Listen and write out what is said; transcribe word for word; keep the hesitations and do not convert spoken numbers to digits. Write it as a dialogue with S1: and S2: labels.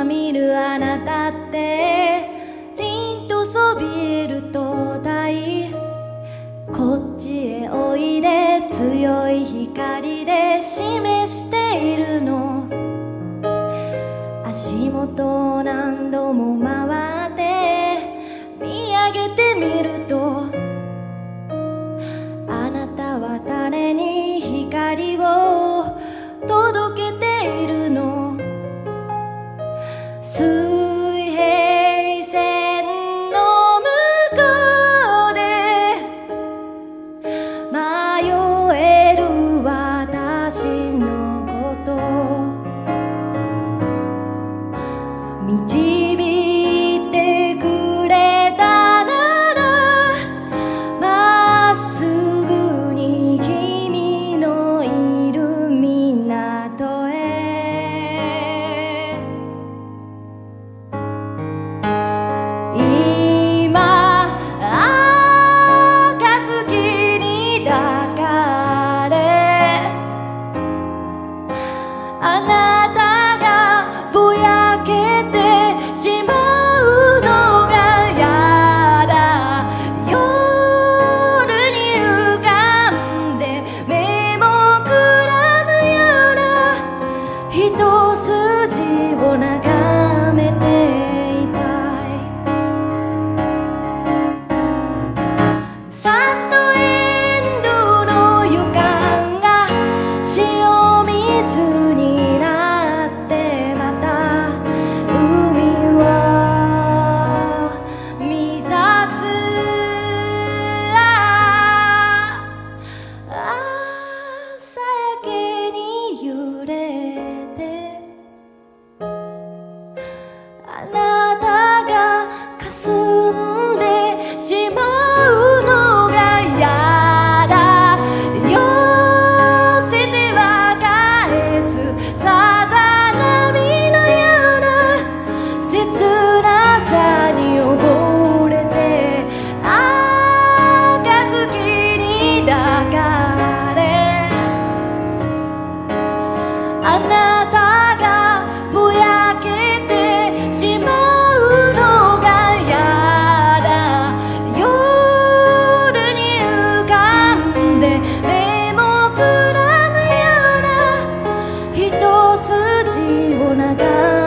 S1: 見るあなたって凛とそびえる灯台、こっちへおいで強い光で示しているの。足元を何度も回って見上げてみると、あなたは誰に光を届けているの。水平線の向こうで迷える私のこと導いてくれたなら、まっすぐに君のいる港へ。今暁に抱かれ、あなたがぼやけてしまうのがやだ。夜に浮かんで目もくらむような一筋を眺めていたい。サンドエンドの予感が潮水になって、また海を満たす。ああ朝焼けに揺れて、あなたが霞んでしまうのがやだ。寄せては返すさざ波のような切なさに溺れて、暁に抱かれ、あなたがぼやけてしまうのがやだ。夜に浮かんで目もくらむような一筋を眺め